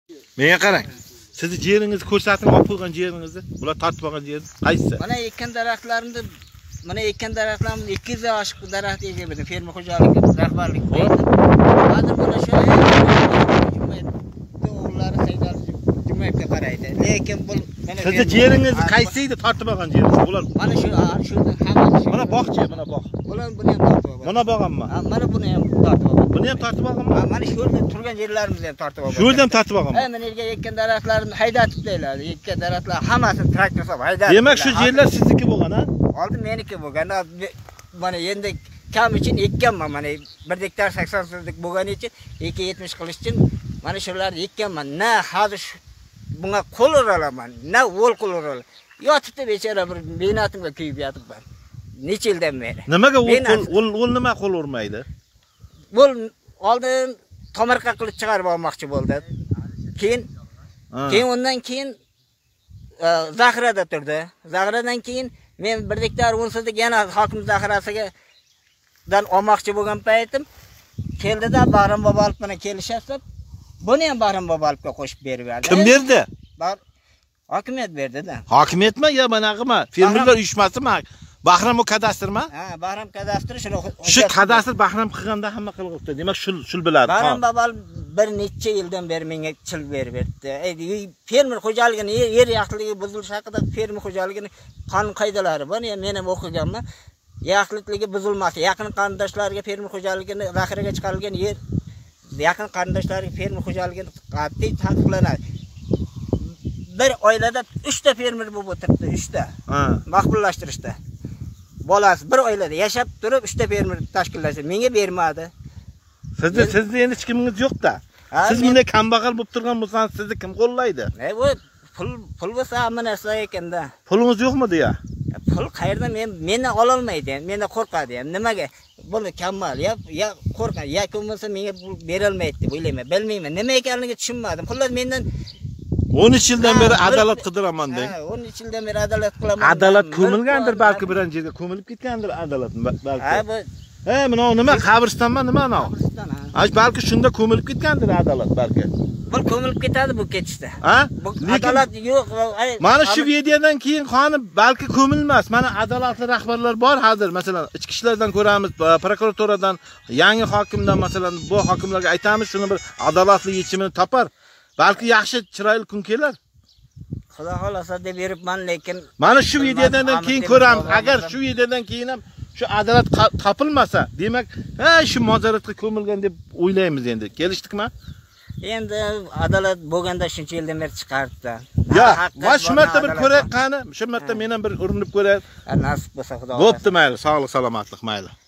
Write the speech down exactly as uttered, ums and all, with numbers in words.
Menga qarang. Sizni yeringizni ko'rsating, olib qo'ygan yeringizni. Bular tortib olgan yer qaysi? Mana ekkan daraxtlarimni, mana ekkan daraxtlarimni ikki yuz oshiq daraxt ekib edim. Ferma xo'jaligi rahbarlik qildim. Hozir mana shu o'g'illari saydal jumayga qaraydi. Lekin bu mana sizni yeringizni qaysi edi tortib olgan yeringiz? Bular mana shu shundan hammasi. Mana bog'chi, mana bog'. Bular buni ham tortib olgan. Mana bog'ammi? Ha, mana buni ham tortib olgan. Buni ham tortib olganmi? Ha, mana shu yerda turgan yerlarimizni ham tortib olgan. Shu yerda ham tortib olganmi? Ha, mana yerga ekkan daraxtlarimni haydatib deyiladi. Ekkan daraxtlar hammasi traktor solib haydatib. Demak, shu yerlar sizniki bo'lgan, ha? Oldin meniki bo'lgan. Mana endi kam uchun ekkanman. Mana bir gektar sakson sotix bo'lgani uchun ikki yuz yetmish qilish uchun mana shularni ekkanman. Na hozir bunga qo'l uralaman, na o'l qo'l uralaman. Yotibdi bechora bir menatimga kuyib yotibman. Necha yildan beri. Nimaga o'l o'l nima qo'l urmaydi? Bo'l oldin tomirqa qilib chiqarib olmoqchi bo'ldi. Keyin keyin undan keyin zaxirada turdi. Zaxiradan keyin men bir gektar o'n sotix yana hokim zaxirasiga dan olmoqchi bo'lgan paytim keldida Bahrom Bobolov bilan kelishib, buni ham Bahrom Bobolovga qo'shib berib berdi. Kim berdi? Hokimiyat berdi-da. Hokimiyatmi yo bunaqami? Fermerlar uyushmasimi? Bahram kadastrmi? Ha, Bahram kadastri shuni. Shu kadastr Bahram qilganda hamma qilibdi. Demak, shul shul biladi. Bahram Bobolov bir necha yildan beri menga chil berib berdi. Ey, fermer xo'jaligini, yer yaxligi buzilish haqida fermer xo'jaligini qonun qoidalari bor. Men ham o'qiganman. Yaxlitligi buzilmasi, yaqin qarindoshlarga fermer xo'jaligini zaxiraga chiqarilgan yer yaqin qarindoshlarga fermer xo'jaligini qat'iy taqiqlanadi. Bir oilada uch ta fermer bo'lib o'tiribdi, uch ta. Ha, maqbullashtirishda. Bolasi bir oilada yashab turib uch ta fermer tashkillashdi. Menga bermadi. Sizni sizni endi hech kimingiz yo'q-da. Siz bunday kambag'al bo'lib turgan bo'lsangiz, sizni kim qo'llaydi? E, bu pul pul bo'lsa hamma narsa ekanda. Pulingiz yo'qmi deya? Pul qayerdan men mendan ola olmaydi, mendan qo'rqadi ham. Nimaga? Buni kammal ya ya qo'rqadi, ya bo'lmasa menga pul bera olmaydi deb o'ylayman. Bilmayman, nima ekanligini tushunmadim. Xullas mendan o'n uch yildan beri adolat qidiraman deng. Ha, o'n uch yildan beri adolat qilaman. Adolat ko'milgandir balki biron yerga ko'milib ketgandir adolat balki. Ha, bu He, mana nima qabristonmi, nima ana? Qabriston ha. Aj balki shunda ko'milib ketgandir adolat balki. Bu ko'milib ketadi bu ketishda. Ha? Adolat yo'q. Mana shu videodan keyin qoni balki ko'milmas. Mana adolatli rahbarlar bor hozir. Masalan, ichki ishlardan ko'ramiz, prokuraturadan, yangi hokimdan masalan bu hokimlarga aytamiz, shuni bir adolatli yechimini topar. Balki yaxshi chiroyli kun kelar. Xudo xolasa deb beribman, lekin mana shu videodan keyin ko'ramiz. Agar shu videodan keyin ham shu adolat topilmasa, demak, ha shu mozaratga ko'milgan deb o'ylaymiz endi. Kelishdikmi? Endi adolat bo'lganda shuncha yildan beri chiqaribdi. Ya, mana shu marta bir ko'ray qani, shu marta men ham bir urinib ko'ray. Nasib bo'lsa Xudo. Bo'pti, mayli, sog'lik, salomatlik, mayli.